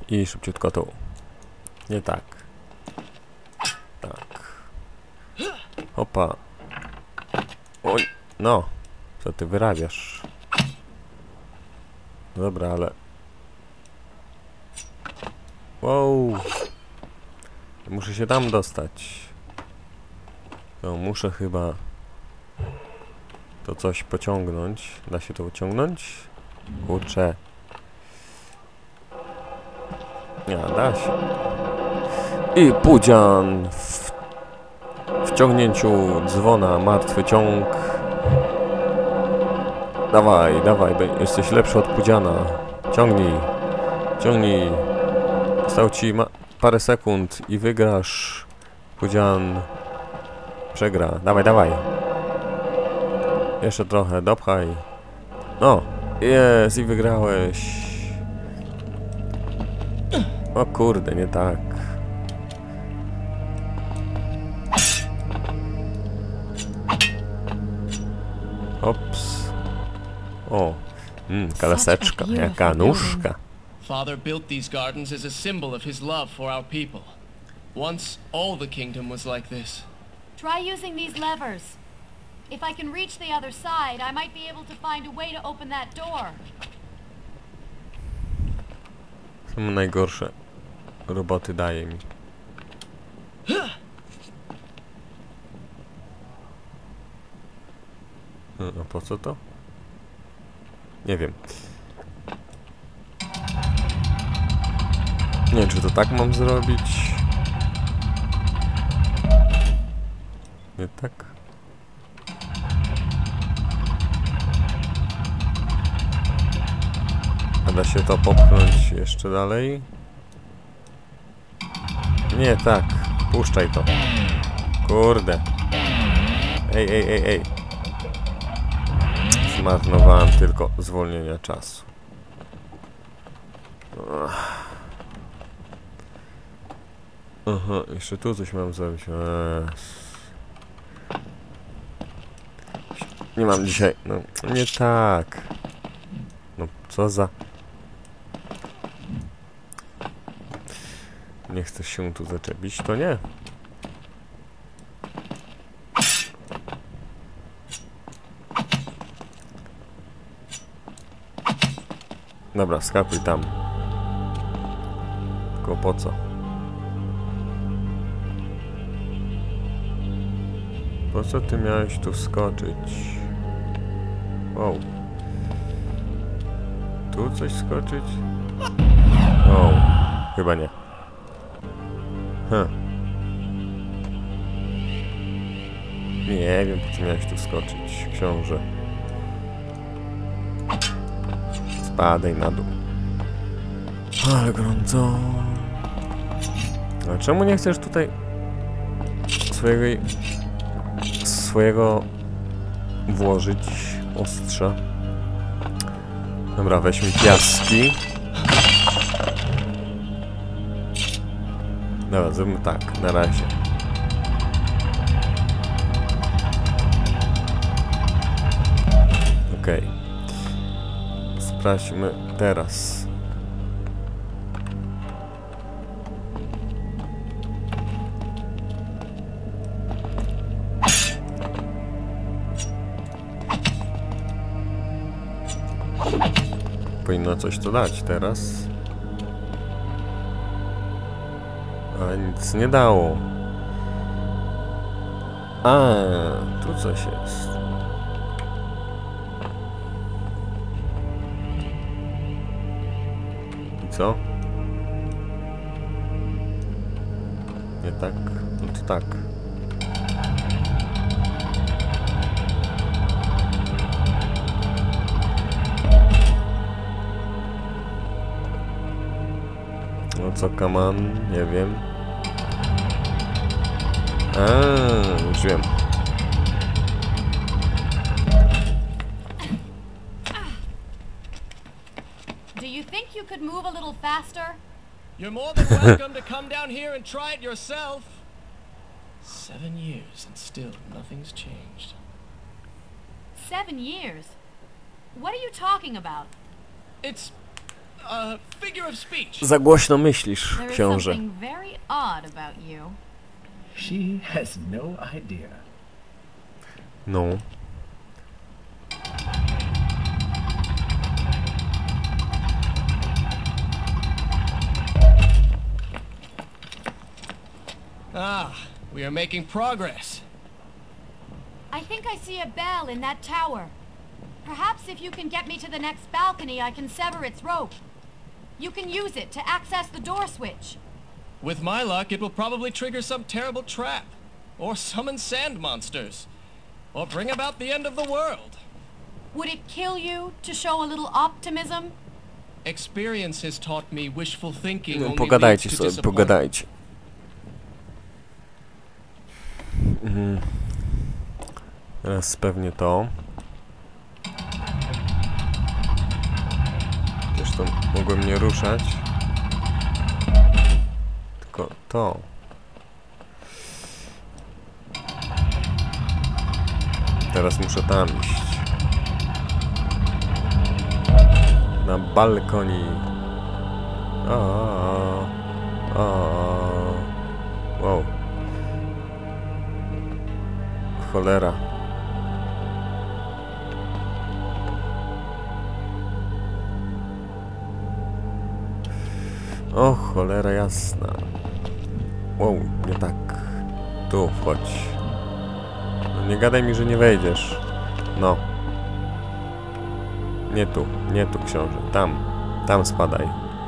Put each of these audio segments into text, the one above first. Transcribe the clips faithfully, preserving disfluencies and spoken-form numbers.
I szybciutko tu. Nie tak. Tak. Opa. Oj, no. Co ty wyrabiasz? Dobra, ale... Wow. Muszę się tam dostać. No, muszę chyba... To coś pociągnąć. Da się to pociągnąć? Kurczę. Nie, da się. I pudzian w wciągnięciu dzwona, martwy ciąg. Dawaj, dawaj, jesteś lepszy od pudziana. Ciągnij, ciągnij. Zostało ci ma parę sekund i wygrasz. Pudzian przegra. Dawaj, dawaj. Jeszcze trochę, dopchaj. No, jest i wygrałeś. O kurde, nie tak. Ops. O, mm, kalaseczka, jaka nóżka. Father built these gardens as a symbol of his love for our people. Once all the kingdom was like this. Try using these levers. If I can reach the other side, I might be able to find a way to open that door. Są najgorsze roboty daje mi. A po co to? Nie wiem. Nie wiem, czy to tak mam zrobić. Nie tak? A da się to popchnąć jeszcze dalej? Nie tak. Puszczaj to. Kurde. Ej, ej, ej, ej. Zmarnowałem tylko zwolnienia czasu. Aha, jeszcze tu coś mam zrobić. Eee. Nie mam dzisiaj. No, nie tak. No, co za... Nie chcę się tu zaczepić, to nie. Dobra, skakuj tam. Tylko po co? Po co ty miałeś tu wskoczyć? Wow. Tu coś skoczyć? Wow. Chyba nie. Huh. Nie wiem, po co miałeś tu wskoczyć, książę. Spadaj na dół. Ale gorąco. A czemu nie chcesz tutaj swojego swojego włożyć ostrza? Dobra, weźmy piaski. Dobra, zróbmy tak, na razie. Okej. Okay. Sprawdźmy teraz. Powinno coś to dać teraz. Ale nic nie dało. A, tu coś jest. I co? Nie tak? No to tak. No co, kaman? Nie wiem. A, już wiem. Do you think you could move a little faster? You're more than welcome to come down here and try it yourself. Seven years and still nothing's changed. Seven years? What are you talking about? It's a figure of speech. Za głośno myślisz, There is książę. something very odd about you. She has no idea. No. Ah, we are making progress. I think I see a bell in that tower. Perhaps if you can get me to the next balcony, I can sever its rope. You can use it to access the door switch. With my luck, it will probably trigger some terrible trap, or summon sand monsters, or bring about the end of the world. Would it kill you to show a little optimism? Experience has taught me wishful thinking only Pogadajcie leads to sobie, disappointment. pogadajcie. Mhm. Teraz pewnie to. Zresztą mogłem nie ruszać. Tylko to. Teraz muszę tam iść. Na balkonie. A, a, a. Wow. Cholera. O, cholera jasna. Wow, nie tak. Tu wchodź. No nie gadaj mi, że nie wejdziesz. No. Nie tu, nie tu, książę. Tam, tam spadaj.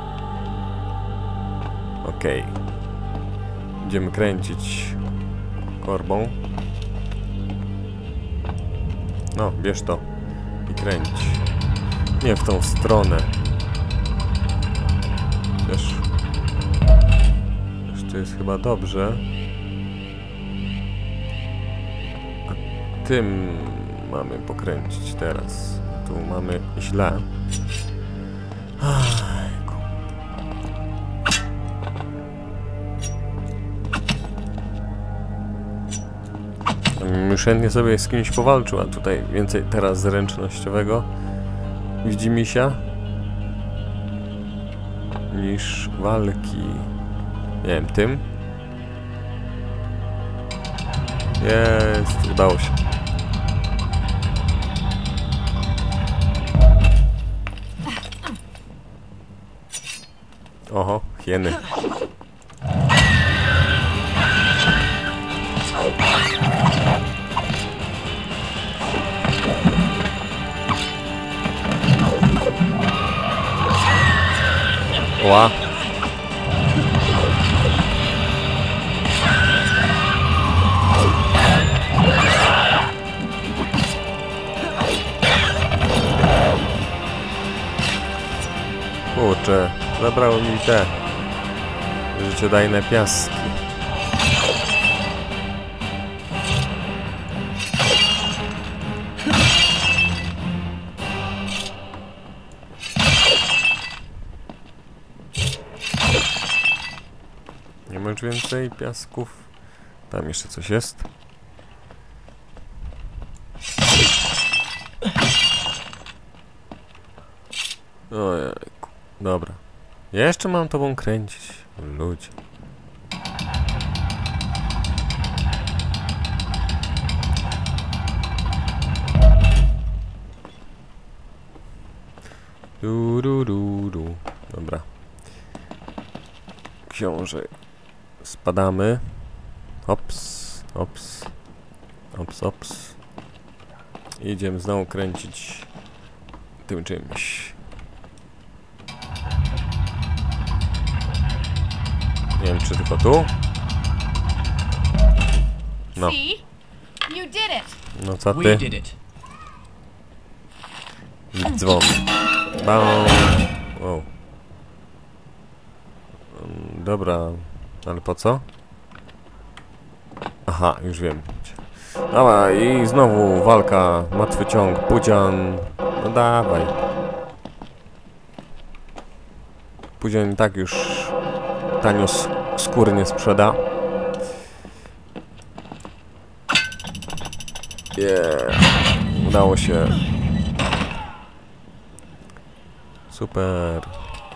Okej. Okay. Będziemy kręcić korbą. No, bierz to i kręć. Nie w tą stronę. Wiesz, wiesz, to jest chyba dobrze. A tym mamy pokręcić teraz. Tu mamy źle. Ajku. Już chętnie sobie z kimś powalczył, a tutaj więcej teraz zręcznościowego widzi mi się niż walki. Nie wiem, tym. Jest, udało się. Oho, hieny. Ła. Kurczę, zabrało mi te życiodajne piaski. Nie masz więcej piasków? Tam jeszcze coś jest. Ojejku. Dobra. Ja jeszcze mam tobą kręcić. Ludzie. Du, du, du, du. Dobra. Książę. Spadamy. Hops, hops. Hops, hops. I idziemy znowu kręcić tym czymś. Nie wiem, czy tylko tu? No. See? You did it. No co We ty? did it. I dzwon. Bam. Wow. Um, dobra. Ale po co? Aha, już wiem. Dobra, i znowu walka. Martwy ciąg. Pudzian. No dawaj. Pudzian i tak już tanio skóry nie sprzeda. Yeah. Udało się. Super.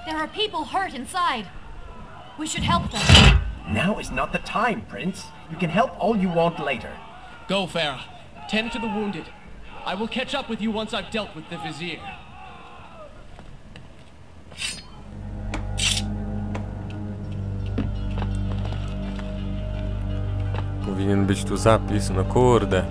There are people hurt inside. We should help them. Now is not the time, Prince. You can help all you want later. Go, Farah. Tend to the wounded. I will catch up with you once I've dealt with the Vizier. Powinien być tu zapis, no kurde.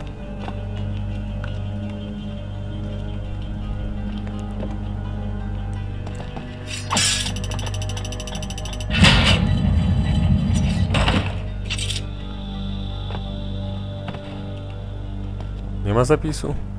Nie ma zapisu?